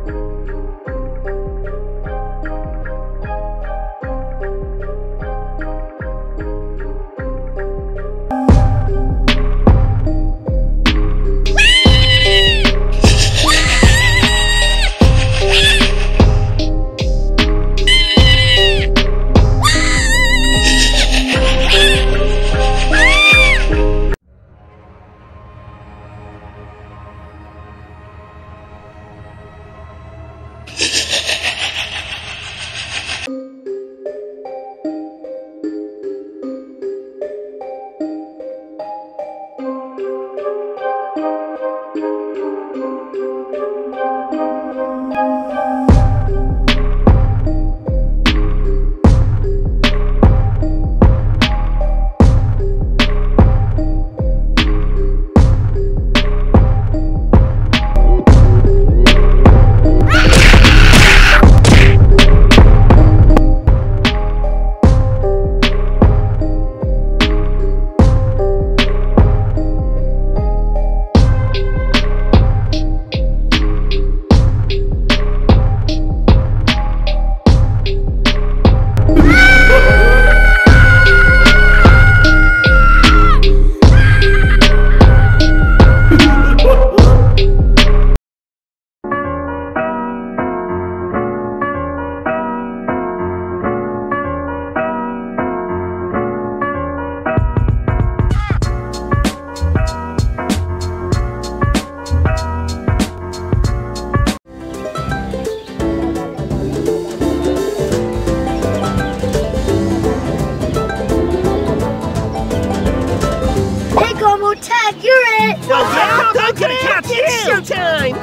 Tag, you're it! No, yeah, I'm gonna catch you! It's showtime!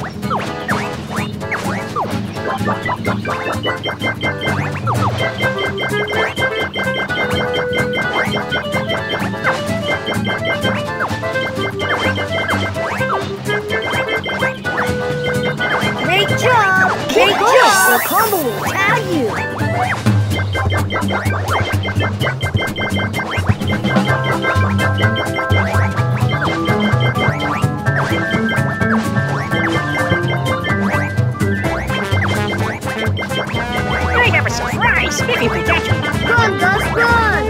Great job! Great job! The combo will tag you! I have a surprise if you can catch me! Run, Gus, run!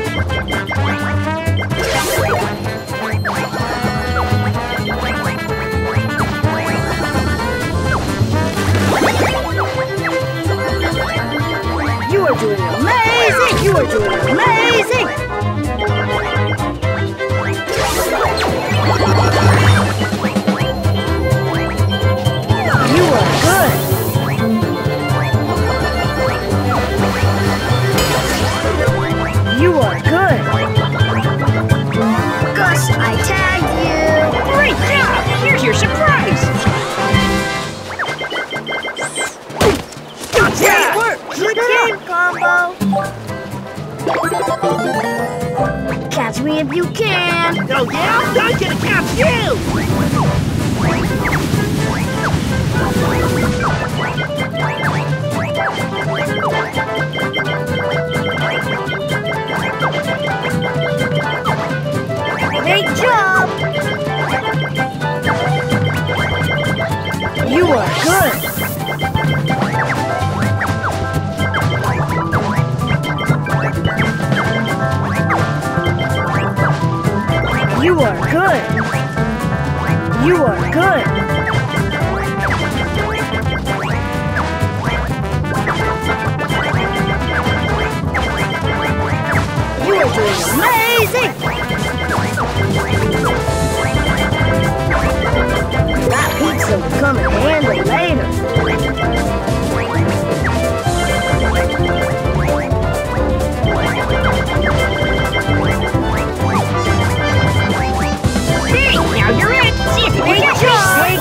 You are doing amazing! You are doing amazing! You are good! You are good! Gus, I tagged you! Great job! Here's your surprise! Great work! Good game, Combo! Catch me if you can! Oh yeah? I'm gonna catch you! Great job! You are good! You are good! You are good! You are doing amazing! That pizza will come in handy later. Hey, now you're it! See if you can catch me!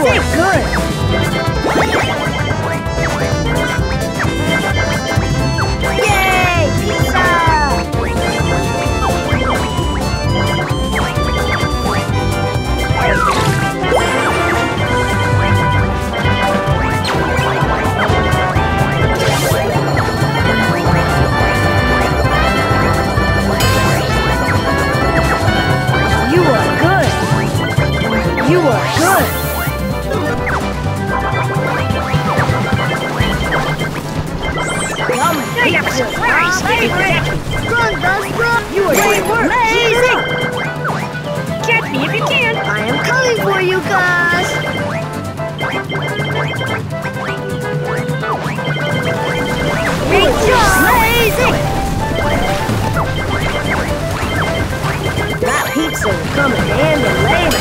are good. Yay! Pizza! You are good. You are good. Yum, I have a surprise. favorite. Run, Gus, run. You are doing amazing. Catch me if you can. I am coming for you, Gus. Great job. Amazing. That pizza will come in handy later.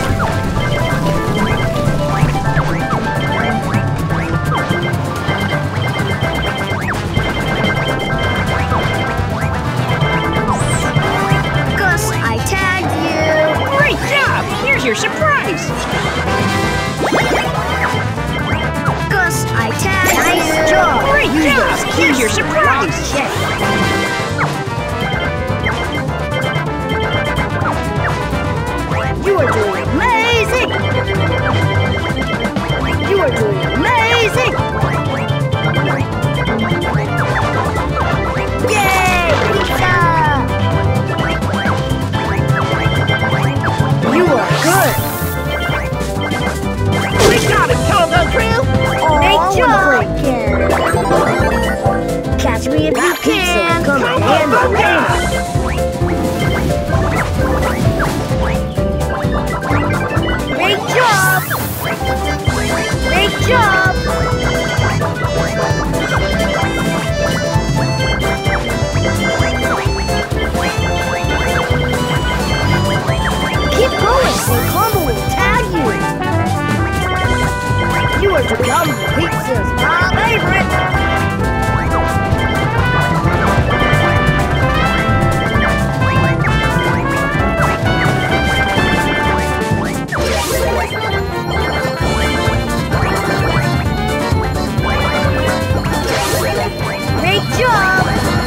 Gus, I tagged you. Great job. Here's your surprise. Gus, I tagged you. Nice job. Great job. Here's your surprise. You are doing amazing. You are doing amazing. Yay, pizza! You are good. We got him, Combo Crew. Great job. Catch me if you can. Come on, hand the later. Great job. Great job. Keep going, and Combo will tag you. You are to come pizza's my favorite. Great job.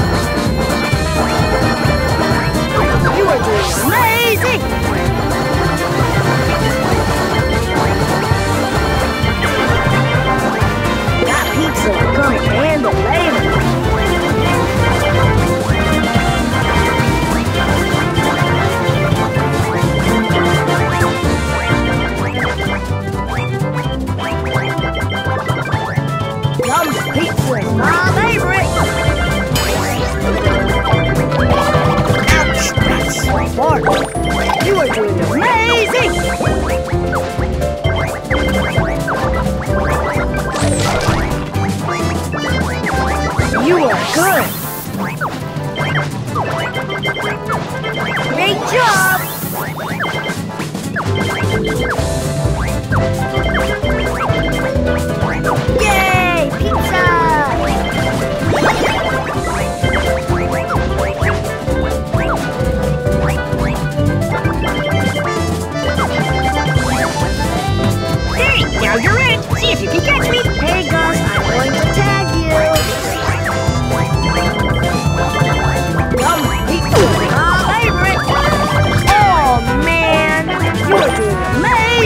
You are doing amazing. That pizza will come in handy later. Yum, pizza is my favorite. Ouch, that's so far. You are doing amazing. You are good. Great job.